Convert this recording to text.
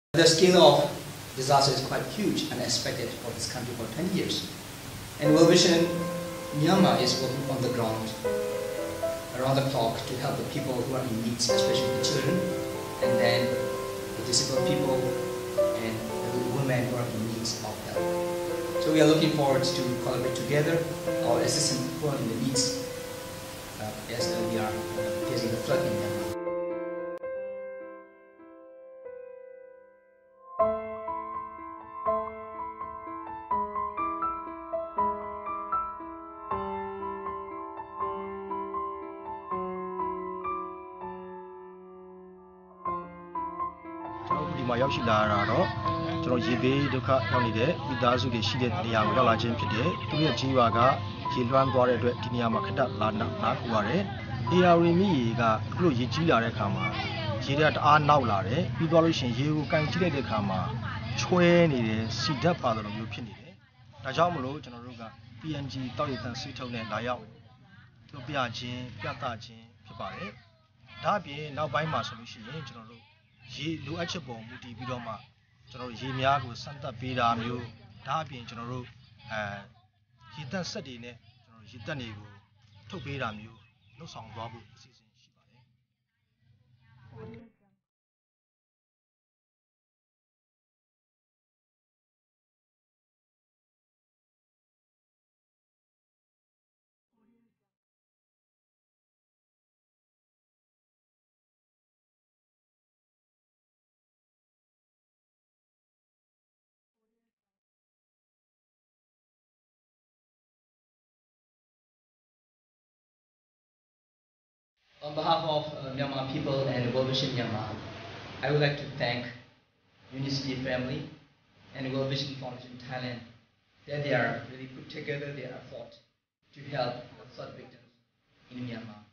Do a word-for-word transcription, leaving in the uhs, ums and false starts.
The scale of disaster is quite huge and expected for this country for twenty years. And World Vision Myanmar is working on the ground around the clock to help the people who are in need, especially the children, and then the disabled people and the women who are in need of help. So we are looking forward to collaborate together, our assistance who are in the needs uh, as we are facing the flood in Myanmar. Di maရောက်ရှိလာတာတော့ကျွန်တော်ရေဘေးဒုက္ခရောက်နေတဲ့မိသားစုတွေရှိတဲ့နေရာကိုရောက်လာခြင်းဖြစ်တယ်။သူရဲ့ကြီးရွာကရေလွှမ်းသွားတဲ့အတွက်ဒီနေရာမှာခက်တက်လာနားခူရတယ်။ အေ အာ ရီ မြစ်ရေကအခုလိုရေကြီးလာတဲ့အခါမှာရေတွေကတအားနောက်လာတယ်။ပြီးသွားလို့ရှိရင်ရေကိုကန်ကြည့်လိုက်တဲ့အခါမှာချွဲနေတယ်စီဓာတ်ပါတယ်လို့မျိုးဖြစ်နေတယ်။ဒါကြောင့်မလို့ကျွန်တော်တို့က ပီ အန် ဂျီ တောက်ရည်တန်စီးထုံးနဲ့လာရောက်ပြောပြခြင်းပြသခြင်းဖြစ်ပါတယ်။ဒါအပြင်နောက်ပိုင်းမှာဆိုလို့ရှိရင်ကျွန်တော်တို့ရေလိုအပ်ချက်ပေါ်မူတည်ပြီးတော့မှကျွန်တော်ရေများကိုစမ်းသပ်ပေးတာမျိုးဒါအပြင်ကျွန်တော်တို့အဲရေတက်ဆက်တွေနဲ့ကျွန်တော်ရေတက်တွေကိုထုတ်ပေးတာမျိုးလှုပ်ဆောင်သွားဖို့အစီအစဉ်ရှိပါတယ် On behalf of uh, Myanmar people and World Vision Myanmar, I would like to thank Unicity family and World Vision Foundation Thailand that they are really put together their effort to help the flood victims in Myanmar.